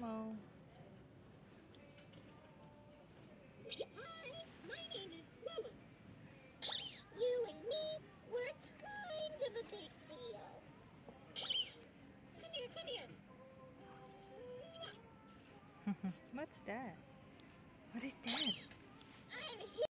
Oh. Hi, my name is Lulu. You and me, we're kind of a big deal. Come here, come here. What's that? What is that?